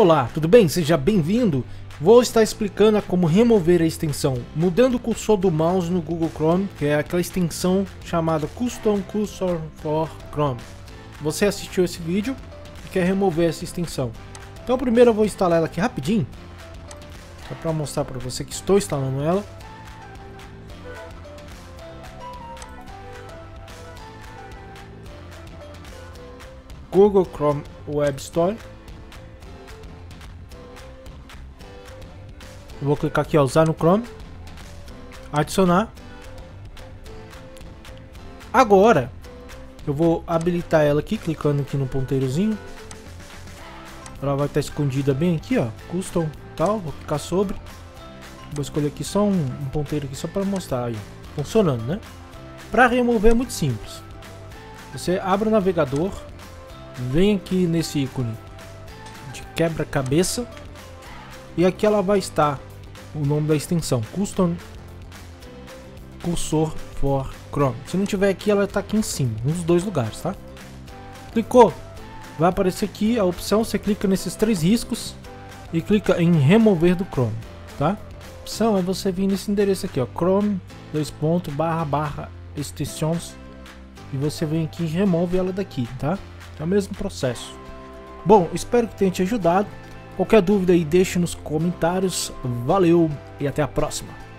Olá, tudo bem? Seja bem-vindo! Vou estar explicando a como remover a extensão mudando o cursor do mouse no Google Chrome, que é aquela extensão chamada Custom Cursor for Chrome. Você assistiu esse vídeo e quer remover essa extensão. Então primeiro eu vou instalar ela aqui rapidinho, só para mostrar para você que estou instalando ela. Google Chrome Web Store. Eu vou clicar aqui, ó, usar no Chrome, adicionar. Agora eu vou habilitar ela aqui, clicando aqui no ponteirozinho. Ela vai estar escondida bem aqui, ó, custom tal. Vou clicar sobre. Vou escolher aqui só um ponteiro aqui só para mostrar aí, funcionando, né? Para remover é muito simples. Você abre o navegador, vem aqui nesse ícone de quebra-cabeça e aqui ela vai estar o nome da extensão, Custom Cursor for Chrome. Se não tiver aqui, ela está aqui em cima, nos dois lugares, tá? Clicou, vai aparecer aqui a opção, você clica nesses três riscos e clica em remover do Chrome, tá? A opção é você vir nesse endereço aqui, ó, chrome://extensions, e você vem aqui e remove ela daqui, tá? É o mesmo processo. Bom, espero que tenha te ajudado. Qualquer dúvida aí deixe nos comentários. Valeu e até a próxima.